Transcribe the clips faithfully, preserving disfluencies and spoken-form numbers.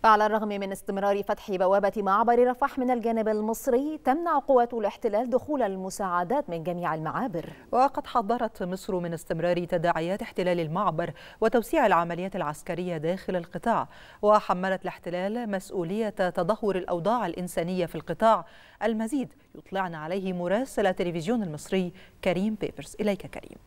فعلى الرغم من استمرار فتح بوابة معبر رفح من الجانب المصري، تمنع قوات الاحتلال دخول المساعدات من جميع المعابر. وقد حذرت مصر من استمرار تداعيات احتلال المعبر وتوسيع العمليات العسكرية داخل القطاع، وحملت الاحتلال مسؤولية تدهور الأوضاع الإنسانية في القطاع. المزيد يطلعنا عليه مراسل التلفزيون المصري كريم بيبرس. إليك كريم.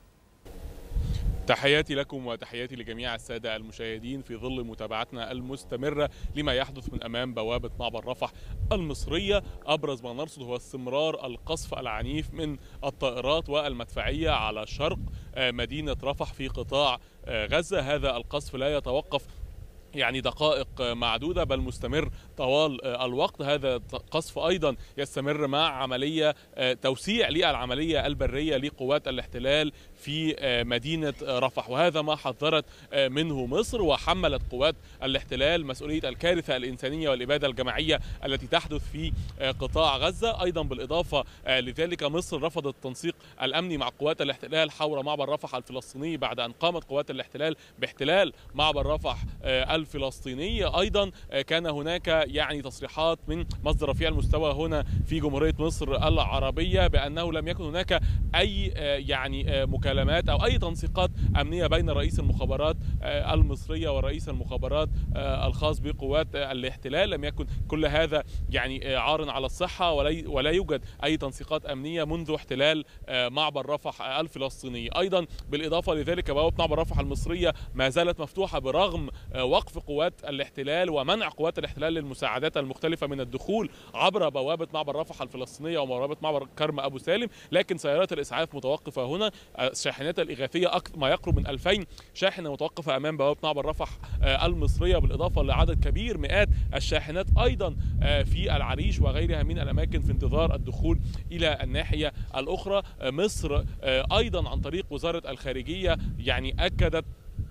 تحياتي لكم وتحياتي لجميع السادة المشاهدين في ظل متابعتنا المستمرة لما يحدث من أمام بوابة معبر رفح المصرية. أبرز ما نرصد هو استمرار القصف العنيف من الطائرات والمدفعية على شرق مدينة رفح في قطاع غزة. هذا القصف لا يتوقف يعني دقائق معدودة بل مستمر طوال الوقت. هذا قصف أيضا يستمر مع عملية توسيع للعملية البرية لقوات الاحتلال في مدينة رفح، وهذا ما حذرت منه مصر، وحملت قوات الاحتلال مسؤولية الكارثة الإنسانية والإبادة الجماعية التي تحدث في قطاع غزة. أيضا بالإضافة لذلك مصر رفضت التنسيق الأمني مع قوات الاحتلال حول معبر رفح الفلسطيني بعد أن قامت قوات الاحتلال باحتلال معبر رفح الفلسطينية. أيضا كان هناك يعني تصريحات من مصدر رفيع المستوى هنا في جمهورية مصر العربية بأنه لم يكن هناك أي يعني مكالمات أو أي تنسيقات أمنية بين رئيس المخابرات المصرية ورئيس المخابرات الخاص بقوات الاحتلال. لم يكن كل هذا يعني عار على الصحة، ولا يوجد أي تنسيقات أمنية منذ احتلال معبر رفح الفلسطيني. أيضا بالإضافة لذلك بوابة معبر رفح المصرية ما زالت مفتوحة برغم وقف قوات الاحتلال ومنع قوات الاحتلال للمساعدات المختلفة من الدخول عبر بوابة معبر رفح الفلسطينية وبوابة معبر كرم أبو سالم، لكن سيارات الإسعاف متوقفة هنا. الشاحنات الإغاثية ما يقرب من ألفين شاحنة متوقفة أمام بوابة معبر رفح المصرية، بالإضافة لعدد كبير مئات الشاحنات أيضا في العريش وغيرها من الأماكن في انتظار الدخول إلى الناحية الأخرى. مصر أيضا عن طريق وزارة الخارجية يعني أكدت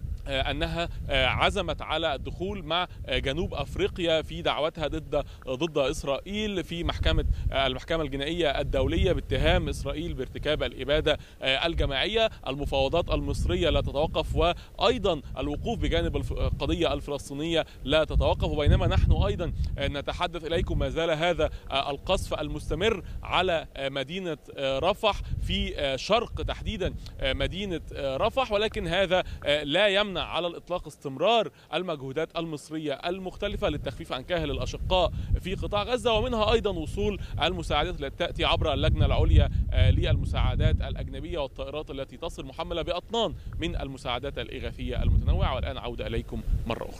أنها عزمت على الدخول مع جنوب أفريقيا في دعوتها ضد ضد إسرائيل في محكمة المحكمة الجنائية الدولية باتهام إسرائيل بارتكاب الإبادة الجماعية. المفاوضات المصرية لا تتوقف، وأيضا الوقوف بجانب القضية الفلسطينية لا تتوقف. وبينما نحن أيضا نتحدث إليكم ما زال هذا القصف المستمر على مدينة رفح في شرق تحديدا مدينة رفح، ولكن هذا لا يمنع على الإطلاق استمرار المجهودات المصرية المختلفة للتخفيف عن كاهل الأشقاء في قطاع غزة، ومنها أيضا وصول المساعدات التي تأتي عبر اللجنة العليا للمساعدات الأجنبية والطائرات التي تصل محملة بأطنان من المساعدات الإغاثية المتنوعة. والآن عودة إليكم مرة أخرى.